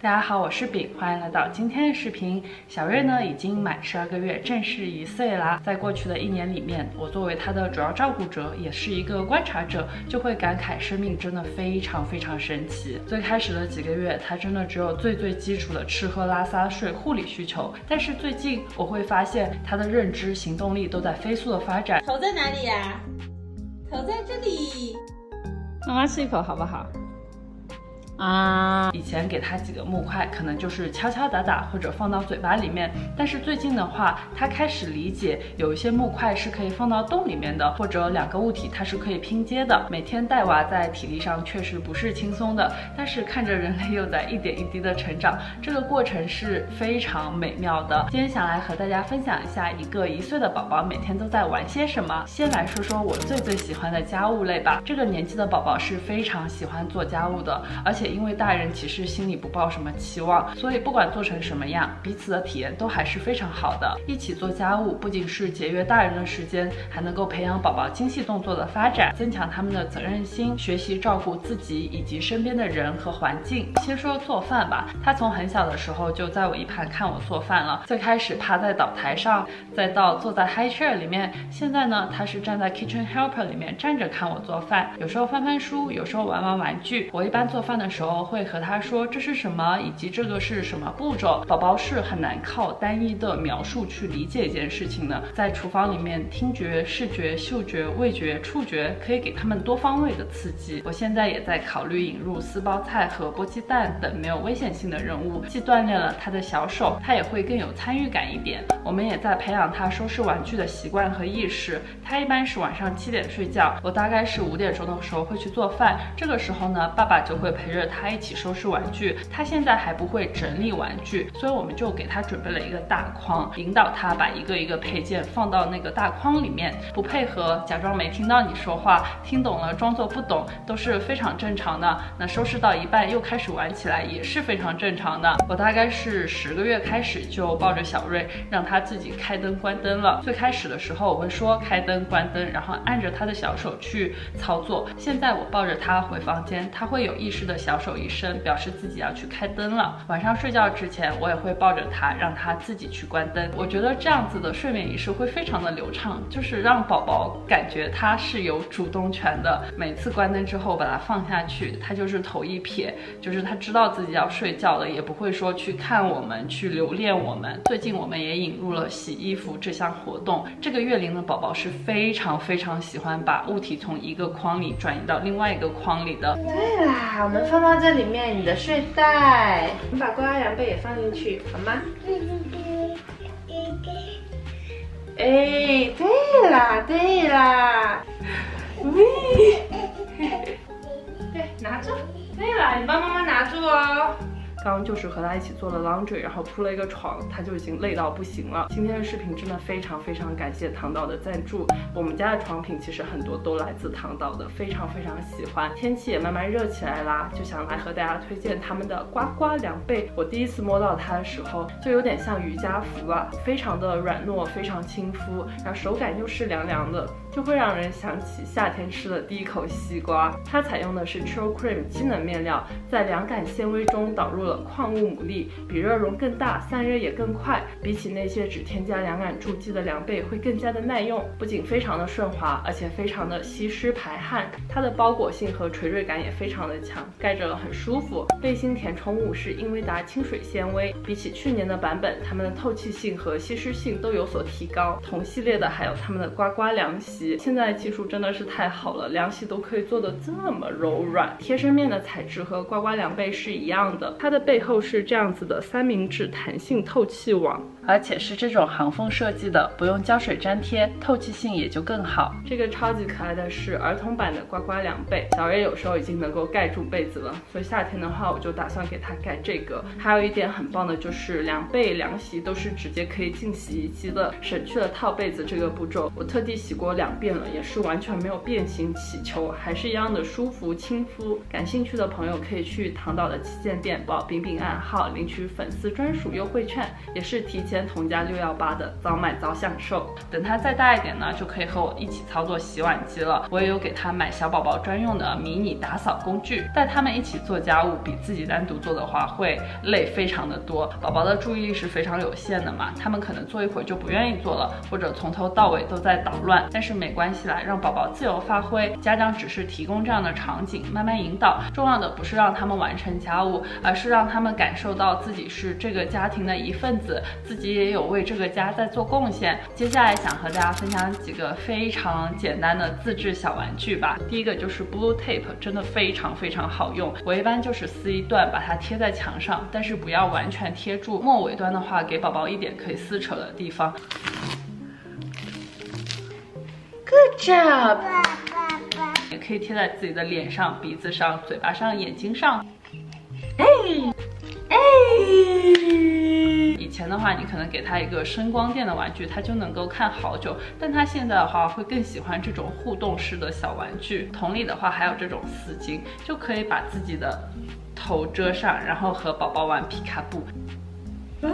大家好，我是饼，欢迎来到今天的视频。小瑞呢已经满12个月，正式1岁啦。在过去的1年里面，我作为他的主要照顾者，也是一个观察者，就会感慨生命真的非常神奇。最开始的几个月，他真的只有最基础的吃喝拉撒睡护理需求，但是最近我会发现他的认知、行动力都在飞速的发展。 头在哪里呀？头在这里。 妈妈吃一口好不好？以前给他几个木块，可能就是敲敲打打或者放到嘴巴里面，但是最近的话，他开始理解有一些木块是可以放到洞里面的，或者2个物体它是可以拼接的。每天带娃在体力上确实不是轻松的，但是看着人类又在一点一滴的成长，这个过程是非常美妙的。今天想来和大家分享一下一个1岁的宝宝每天都在玩些什么。先来说说我最喜欢的家务类吧。这个年纪的宝宝是非常喜欢做家务的，而且因为大人其实心里不抱什么期望，所以不管做成什么样，彼此的体验都还是非常好的。一起做家务不仅是节约大人的时间，还能够培养宝宝精细动作的发展，增强他们的责任心，学习照顾自己以及身边的人和环境。先说做饭吧，他从很小的时候就在我一旁看我做饭了，最开始趴在岛台上，再到坐在 high chair 里面，现在呢他是站在 kitchen helper 里面站着看我做饭，有时候翻翻书，有时候玩玩具。我一般做饭的时候会和他说这是什么，以及这个是什么步骤。宝宝是很难靠单一的描述去理解一件事情的，在厨房里面，听觉、视觉、嗅觉、味觉、触觉可以给他们多方位的刺激。我现在也在考虑引入丝包菜和剥鸡蛋等没有危险性的任务，既锻炼了他的小手，他也会更有参与感一点。我们也在培养他收拾玩具的习惯和意识。他一般是晚上7点睡觉，我大概是5点钟的时候会去做饭，这个时候呢，爸爸就会陪着他一起收拾玩具。他现在还不会整理玩具，所以我们就给他准备了一个大筐，引导他把一个配件放到那个大筐里面。不配合，假装没听到你说话，听懂了装作不懂，都是非常正常的。那收拾到一半又开始玩起来，也是非常正常的。我大概是10个月开始就抱着小瑞，让他自己开灯关灯了。最开始的时候我会说开灯关灯，然后按着他的小手去操作。现在我抱着他回房间，他会有意识的小手一伸，表示自己要去开灯了。晚上睡觉之前，我也会抱着他，让他自己去关灯。我觉得这样子的睡眠仪式会非常的流畅，就是让宝宝感觉他是有主动权的。每次关灯之后把他放下去，他就是头一撇，就是他知道自己要睡觉了，也不会说去看我们，去留恋我们。最近我们也引入了洗衣服这项活动。这个月龄的宝宝是非常喜欢把物体从一个筐里转移到另外一个筐里的。 对啦，我们放到这里面，你的睡袋，你把瓜凉被也放进去，好吗？哎，对啦，对，拿住，对啦，你帮妈妈拿住哦。 刚刚就是和他一起做了 laundry， 然后铺了一个床，他就已经累到不行了。今天的视频真的非常感谢唐岛的赞助。我们家的床品其实很多都来自唐岛的，非常喜欢。天气也慢慢热起来啦，就想来和大家推荐他们的呱呱凉被。我第一次摸到它的时候，就有点像瑜伽服了，非常的软糯，非常亲肤，然后手感又是凉凉的，就会让人想起夏天吃的第一口西瓜。它采用的是 Trio Cream 机能面料，在凉感纤维中导入了矿物牡蛎，比热容更大，散热也更快。比起那些只添加凉感助剂的凉被，会更加的耐用，不仅非常的顺滑，而且非常的吸湿排汗。它的包裹性和垂坠感也非常的强，盖着很舒服。背心填充物是英威达清水纤维，比起去年的版本，它们的透气性和吸湿性都有所提高。同系列的还有它们的呱呱凉席，现在技术真的是太好了，凉席都可以做的这么柔软。贴身面的材质和呱呱凉被是一样的，它的背后是这样子的3明治弹性透气网，而且是这种行缝设计的，不用胶水粘贴，透气性也就更好。这个超级可爱的是儿童版的呱呱凉被，小瑞有时候已经能够盖住被子了，所以夏天的话我就打算给他盖这个。还有一点很棒的就是凉被凉席都是直接可以进洗衣机的，省去了套被子这个步骤。我特地洗过2 遍了，也是完全没有变形起球，还是一样的舒服亲肤。感兴趣的朋友可以去唐岛的旗舰店报饼饼暗号领取粉丝专属优惠券，也是提前同价618的，早买早享受。等它再大一点呢，就可以和我一起操作洗碗机了。我也有给它买小宝宝专用的迷你打扫工具，带他们一起做家务比自己单独做的话会累非常的多。宝宝的注意力是非常有限的嘛，他们可能做一会儿就不愿意做了，或者从头到尾都在捣乱。但是没关系啦，让宝宝自由发挥，家长只是提供这样的场景，慢慢引导。重要的不是让他们完成家务，而是让他们感受到自己是这个家庭的一份子，自己也有为这个家在做贡献。接下来想和大家分享几个非常简单的自制小玩具吧。第一个就是 Blue Tape， 真的非常非常好用。我一般就是撕一段把它贴在墙上，但是不要完全贴住，末尾端的话给宝宝一点可以撕扯的地方。Good job！ 也可以贴在自己的脸上、鼻子上、嘴巴上、眼睛上。以前的话，你可能给他一个声光电的玩具，他就能够看好久。但他现在的话，会更喜欢这种互动式的小玩具。同理的话，还有这种丝巾，就可以把自己的头遮上，然后和宝宝玩皮卡布。哦，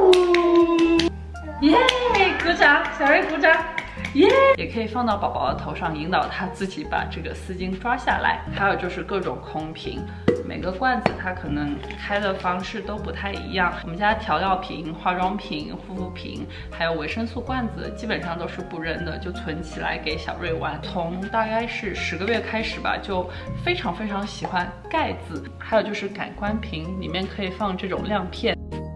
耶！鼓掌，小瑞鼓掌。耶！也可以放到宝宝的头上，引导他自己把这个丝巾抓下来。还有就是各种空瓶，每个罐子它可能开的方式都不太一样。我们家调料瓶、化妆瓶、护肤瓶，还有维生素罐子，基本上都是不扔的，就存起来给小瑞玩。从大概是10个月开始吧，就非常非常喜欢盖子。还有就是感官瓶，里面可以放这种亮片。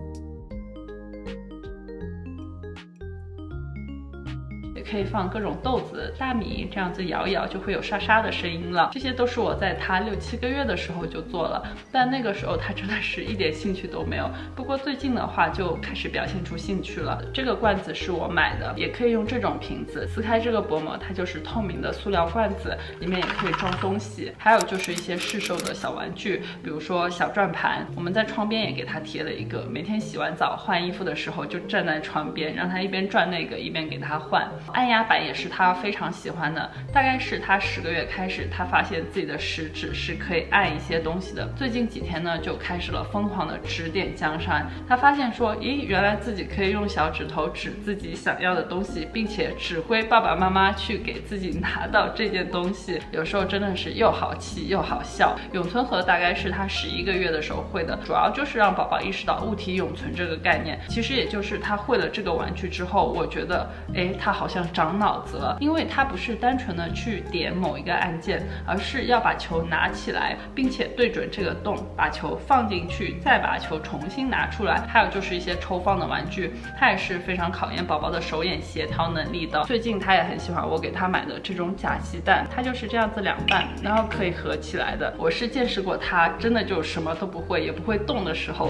可以放各种豆子、大米，这样子摇一摇就会有沙沙的声音了。这些都是我在他6、7个月的时候就做了，但那个时候他真的是一点兴趣都没有。不过最近的话就开始表现出兴趣了。这个罐子是我买的，也可以用这种瓶子。撕开这个薄膜，它就是透明的塑料罐子，里面也可以装东西。还有就是一些市售的小玩具，比如说小转盘，我们在窗边也给他贴了一个，每天洗完澡换衣服的时候就站在窗边，让他一边转那个一边给他换。按压板也是他非常喜欢的，大概是他10个月开始，他发现自己的食指是可以按一些东西的。最近几天呢，就开始了疯狂的指点江山。他发现说，咦，原来自己可以用小指头指自己想要的东西，并且指挥爸爸妈妈去给自己拿到这件东西。有时候真的是又好气又好笑。永存盒大概是他11个月的时候会的，主要就是让宝宝意识到物体永存这个概念。其实也就是他会了这个玩具之后，我觉得，他好像长脑子了，因为它不是单纯的去点某一个按键，而是要把球拿起来，并且对准这个洞，把球放进去，再把球重新拿出来。还有就是一些抽放的玩具，它也是非常考验宝宝的手眼协调能力的。最近他也很喜欢我给他买的这种假鸡蛋，它就是这样子2半，然后可以合起来的。我是见识过他真的就什么都不会，也不会动的时候。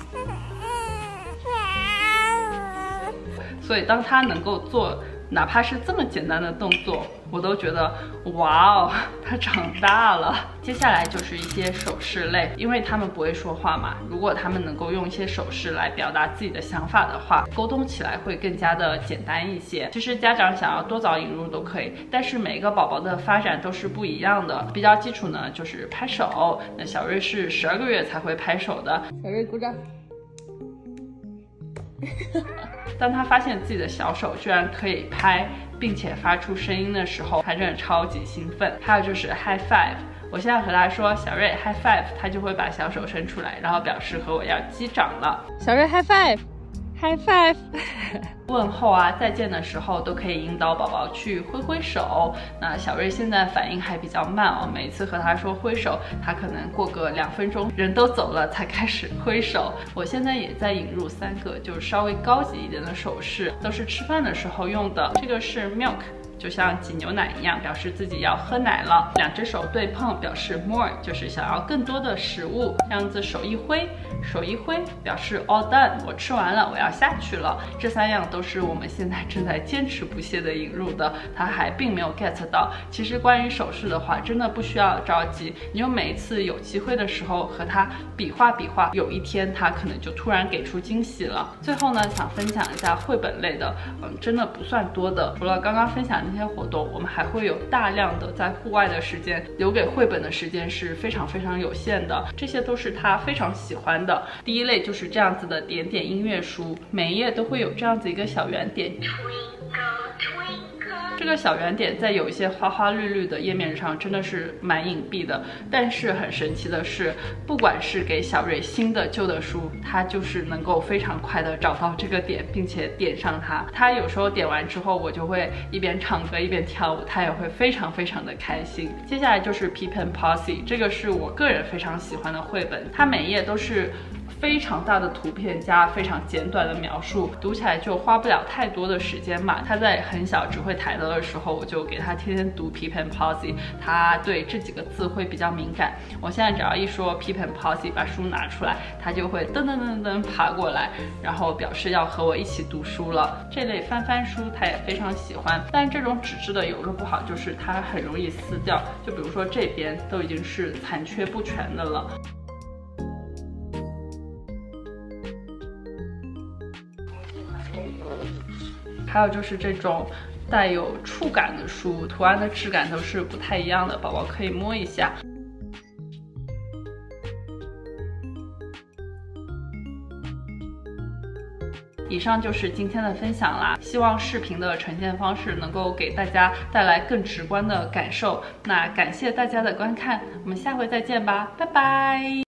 所以当他能够做哪怕是这么简单的动作，我都觉得哇哦，他长大了。接下来就是一些手势类，因为他们不会说话嘛，如果他们能够用一些手势来表达自己的想法的话，沟通起来会更加的简单一些。其实家长想要多早引入都可以，但是每一个宝宝的发展都是不一样的。比较基础呢就是拍手，那小瑞是12个月才会拍手的。小瑞鼓掌。当他发现自己的小手居然可以拍并且发出声音的时候，他真的超级兴奋。还有就是 high five， 我现在和他说小瑞 high five， 他就会把小手伸出来，然后表示和我要击掌了。小瑞 high five。High five 问候啊，再见的时候都可以引导宝宝去挥挥手。那小瑞现在反应还比较慢哦，每次和他说挥手，他可能过个2分钟，人都走了才开始挥手。我现在也在引入3个，就是稍微高级一点的手势，都是吃饭的时候用的。这个是 milk， 就像挤牛奶一样，表示自己要喝奶了。2只手对碰表示 more， 就是想要更多的食物。这样子手一挥， 手一挥，表示 all done， 我吃完了，我要下去了。这3样都是我们现在正在坚持不懈的引入的，他还并没有 get 到。其实关于手势的话，真的不需要着急，你就每一次有机会的时候和他比划比划，有一天他可能就突然给出惊喜了。最后呢，想分享一下绘本类的，真的不算多的。除了刚刚分享的那些活动，我们还会有大量的在户外的时间，留给绘本的时间是非常非常有限的。这些都是他非常喜欢的。第一类就是这样子的点点音乐书，每一页都会有这样子一个小圆点。这个小圆点在有一些花花绿绿的页面上真的是蛮隐蔽的，但是很神奇的是，不管是给小瑞新的旧的书，他就是能够非常快的找到这个点，并且点上它。他有时候点完之后，我就会一边唱歌一边跳舞，他也会非常非常的开心。接下来就是 Pip and Posy， 这个是我个人非常喜欢的绘本，它每一页都是非常大的图片加非常简短的描述，读起来就花不了太多的时间嘛。他在很小只会抬头的时候，我就给他天天读 Pip and Posy， 他对这几个字会比较敏感。我现在只要一说 Pip and Posy， 把书拿出来，他就会噔噔噔噔爬过来，然后表示要和我一起读书了。这类翻翻书他也非常喜欢，但这种纸质的有个不好，就是它很容易撕掉。就比如说这边都已经是残缺不全的了。还有就是这种带有触感的书，图案的质感都是不太一样的，宝宝可以摸一下。以上就是今天的分享啦，希望视频的呈现方式能够给大家带来更直观的感受。那感谢大家的观看，我们下回再见吧，拜拜。